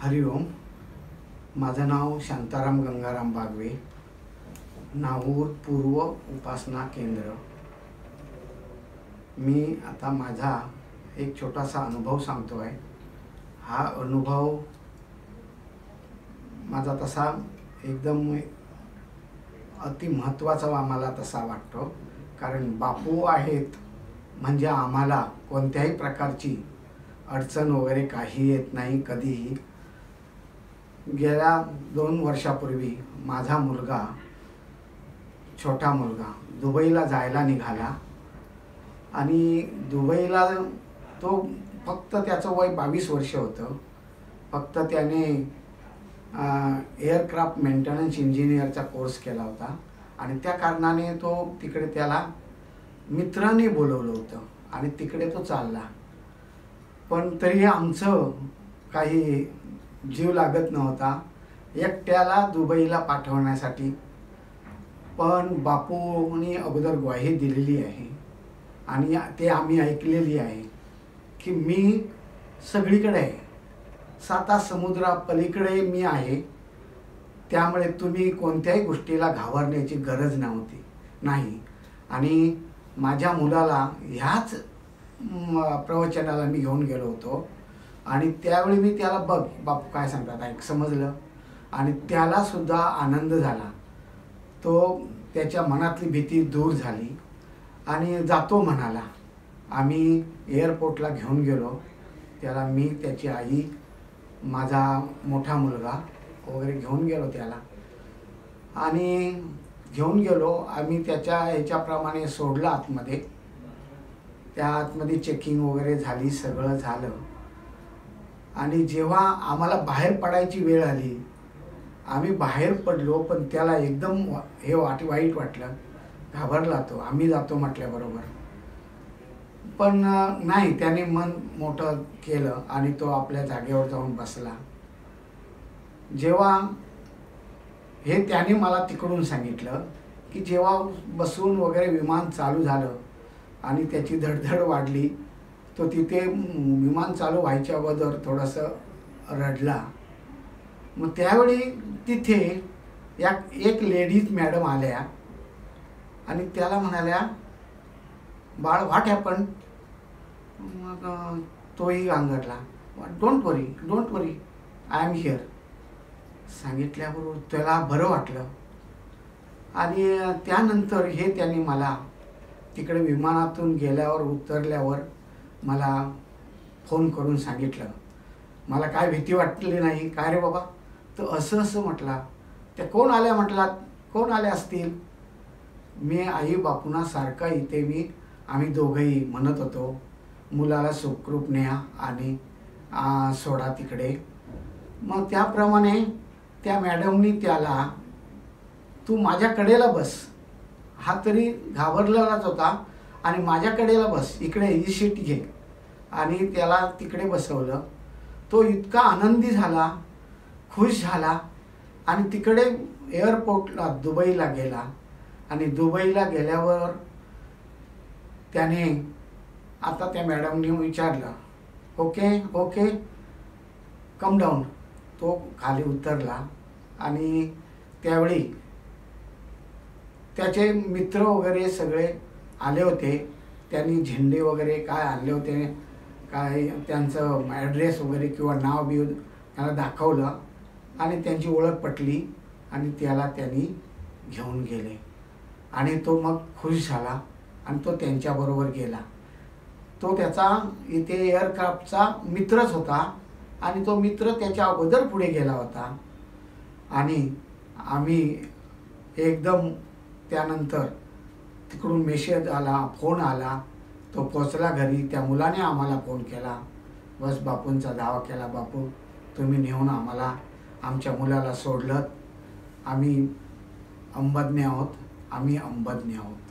हरिओम. माझं नाव शांताराम गंगाराम बागवे, नाहूर पूर्व उपासना केंद्र. मी आता माझा एक छोटासा अनुभव सांगतो आहे. हा अनुभव माझा तसा एकदम अति महत्त्वाचा आम्हाला तसा वाटतो, कारण बापू आहेत म्हणजे आम्हाला कोणत्याही प्रकारची अडचण वगैरे काही येत नाही कधीही. गेल्या 2 वर्षापूर्वी माझा मुलगा, छोटा मुलगा दुबईला जायला निघाला आणि दुबईला तो फक्त त्याचं वय 22 वर्ष होतं. फक्त त्याने एअरक्राफ्ट मेंटेनन्स इंजिनियरचा कोर्स केला होता आणि त्या कारणाने तो तिकडे त्याला मित्राने बोलवलं होतं आणि तिकडे तो चालला. पण तरी आमचं काही जीव लागत नव्हता एकट्याला दुबईला पाठवण्यासाठी. पण बापूंनी अगोदर ग्वाही दिलेली आहे आणि ते आम्ही ऐकलेली आहे की मी सगळीकडे आहे, 7 समुद्रापलीकडे मी आहे. त्यामुळे तुम्ही कोणत्याही गोष्टीला घाबरण्याची गरज नाही. आणि माझ्या मुलाला ह्याच प्रवचनाला मी घेऊन गेलो होतो आणि त्यावेळी मी त्याला बापू काय सांगतात ऐक समजलं आणि त्याला सुद्धा आनंद झाला. तो त्याच्या मनातली भीती दूर झाली आणि जातो म्हणाला. आम्ही एअरपोर्टला घेऊन गेलो त्याला, मी त्याची आई, माझा मोठा मुलगा वगैरे घेऊन गेलो त्याला आणि घेऊन गेलो आम्ही. त्याच्या ह्याच्याप्रमाणे सोडलं आतमध्ये. त्या आतमध्ये चेकिंग वगैरे झाली, सगळं झालं. आणि जेव्हा आम्हाला बाहेर पडायची वेळ आली, आम्ही बाहेर पडलो. पण त्याला एकदम हे वाईट वाटलं, घाबरला तो. आम्ही जातो म्हटल्याबरोबर पण नाही, त्याने मन मोठं केलं आणि तो आपल्या जागेवर जाऊन बसला. जेव्हा हे त्याने मला तिकडून सांगितलं की जेव्हा बसून वगैरे विमान चालू झालं आणि त्याची धडधड वाढली, तो तिथे विमान चालू व्हायच्या अगोदर थोडंसं रडला. मग त्यावेळी तिथे एक लेडीज मॅडम आल्या आणि त्याला म्हणाल्या, बाळ व्हॉट हॅपन. मग तोही गांगरला, don't worry I am here. सांगितल्याबरोबर त्याला बरं वाटलं. आणि त्यानंतर हे त्याने मला तिकडे विमानातून गेल्यावर उतरल्यावर मला फोन करून सांगितलं. मला काय भीती वाटली नाही. काय रे बाबा, तर असं म्हटला. त्या कोण आल्या म्हटला, कोण आल्या असतील. मी आई बापूंना सारखा इथे आम्ही दोघंही म्हणत होतो, मुलाला सुखरूप न्या आणि सोडा तिकडे. मग त्याप्रमाणे त्या मॅडमनी त्याला, तू माझ्या कडेला बस. हा तरी घाबरलेलाच होता आणि माझ्या कडेला बस, इकडे ही सीट घे. आणि त्याला तिकडे बसवलं. तो इतका आनंदी झाला, खुश झाला आणि तिकडे एअरपोर्टला दुबईला गेला. आणि दुबईला गेल्यावर त्याने आता त्या मॅडमने विचारलं, ओके कम डाऊन. तो खाली उतरला आणि त्यावेळी त्याचे मित्र वगैरे सगळे आले होते. त्यांनी झेंडे वगैरे काय आणले होते, काय त्यांचं ॲड्रेस वगैरे किंवा नाव बिव त्याला दाखवलं आणि त्यांची ओळख पटली आणि त्याला त्यांनी घेऊन गेले. आणि तो मग खुश झाला आणि तो त्यांच्याबरोबर गेला. तो त्याचा इथे एअरक्राफ्टचा मित्रच होता आणि तो मित्र त्याच्या अगोदर पुढे गेला होता. आणि आम्ही एकदम त्यानंतर तिकडून मेसेज आला, फोन आला. तो पोचला घरी. त्या मुलाने आम्हाला फोन केला, बस बापूंचा दावा केला, बापू तुम्ही नेऊन आम्हाला आमच्या मुलाला सोडलं. आम्ही अंबज्ञ आहोत.